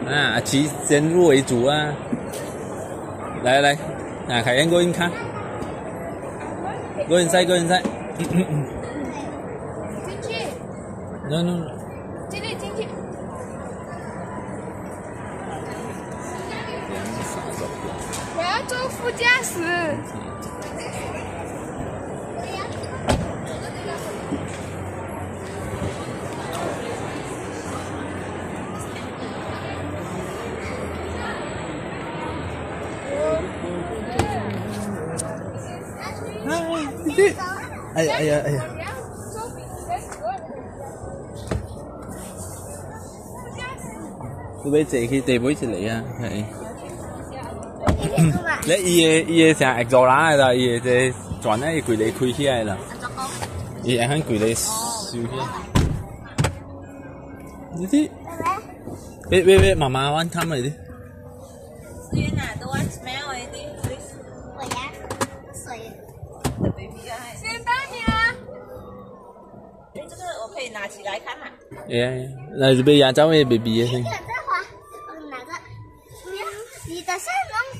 啊，其先入为主啊！来来，啊，凯燕过去看，过inside，过inside。 进去。 No no。 进去进去。我要坐副驾驶。 哎呀哎呀哎呀！你俾坐去地位一嚟啊，係。你伊成日做啦啦，伊只轉咧伊攰你開起來啦，伊係肯攰你收起。你啲，喂，媽媽玩他們啲。 The one smell already, please. 我呀，水。 The baby 先到你了。 哎，这个我可以拿起来看嘛？ 那就被牙找的 baby 先。 这个在滑，拿着。你的是能